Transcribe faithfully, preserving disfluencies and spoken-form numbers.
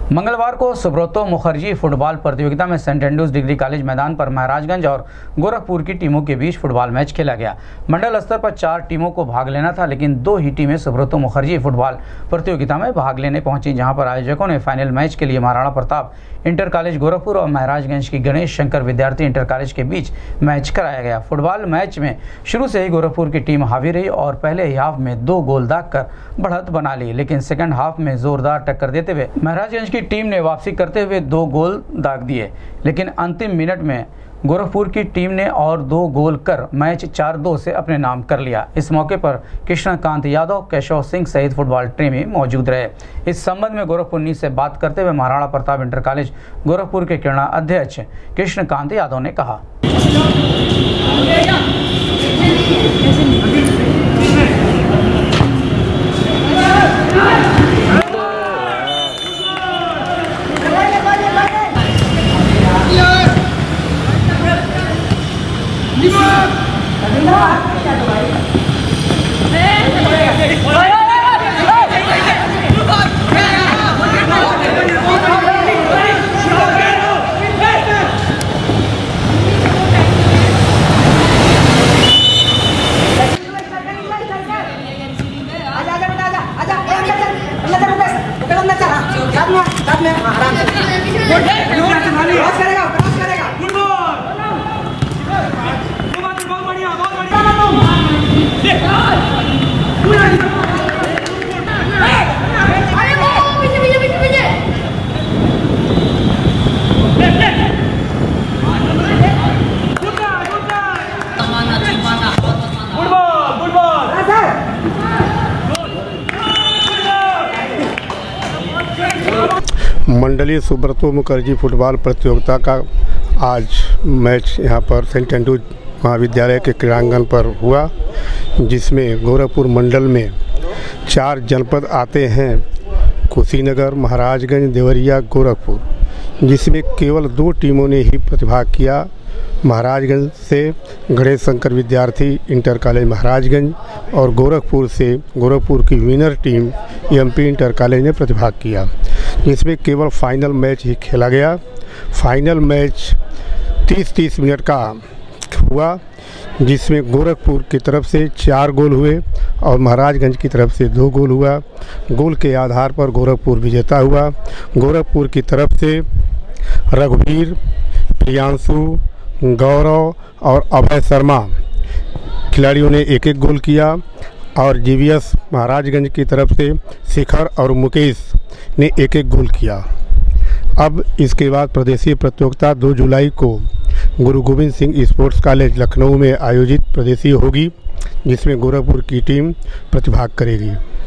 मंगलवार को सुब्रतो मुखर्जी फुटबॉल प्रतियोगिता में सेंट एंड्रूज डिग्री कॉलेज मैदान पर महाराजगंज और गोरखपुर की टीमों के बीच फुटबॉल मैच खेला गया। मंडल स्तर पर चार टीमों को भाग लेना था, लेकिन दो ही टीमें सुब्रतो मुखर्जी फुटबॉल प्रतियोगिता में भाग लेने पहुंची, जहां पर आयोजकों ने फाइनल मैच के लिए महाराणा प्रताप इंटर कॉलेज गोरखपुर और महाराजगंज की गणेश शंकर विद्यार्थी इंटर कॉलेज के बीच मैच कराया गया। फुटबॉल मैच में शुरू से ही गोरखपुर की टीम हावी रही और पहले ही हाफ में दो गोल दागकर बढ़त बना ली, लेकिन सेकंड हाफ में जोरदार टक्कर देते हुए महाराजगंज की टीम ने वापसी करते हुए दो गोल दाग दिए, लेकिन अंतिम मिनट में गोरखपुर की टीम ने और दो गोल कर मैच चार दो से अपने नाम कर लिया। इस मौके पर कृष्णकांत यादव, केशव सिंह सहित फुटबॉल प्रेमी मौजूद रहे। इस संबंध में गोरखपुर न्यूज से बात करते हुए महाराणा प्रताप इंटर कॉलेज गोरखपुर के क्रीड़ा अध्यक्ष कृष्णकांत यादव ने कहा, मंडलीय सुब्रतो मुखर्जी फुटबॉल प्रतियोगिता का आज मैच यहां पर सेंट एंड्रूज महाविद्यालय के क्रीड़ांगन पर हुआ, जिसमें गोरखपुर मंडल में चार जनपद आते हैं, कुशीनगर, महाराजगंज, देवरिया, गोरखपुर, जिसमें केवल दो टीमों ने ही प्रतिभाग किया। महाराजगंज से गणेश शंकर विद्यार्थी इंटर कॉलेज महाराजगंज और गोरखपुर से गोरखपुर की winner team MP inter college ने प्रतिभाग किया, जिसमें केवल फाइनल मैच ही खेला गया। फाइनल मैच तीस तीस मिनट का हुआ, जिसमें गोरखपुर की तरफ से चार गोल हुए और महाराजगंज की तरफ से दो गोल हुआ। गोल के आधार पर गोरखपुर विजेता हुआ। गोरखपुर की तरफ से रघुवीर, प्रियांशु, गौरव और अभय शर्मा खिलाड़ियों ने एक एक गोल किया और जीवीएस महाराजगंज की तरफ से शिखर और मुकेश ने एक एक गोल किया। अब इसके बाद प्रदेशीय प्रतियोगिता दो जुलाई को गुरु गोविंद सिंह स्पोर्ट्स कॉलेज लखनऊ में आयोजित प्रदेशीय होगी, जिसमें गोरखपुर की टीम प्रतिभाग करेगी।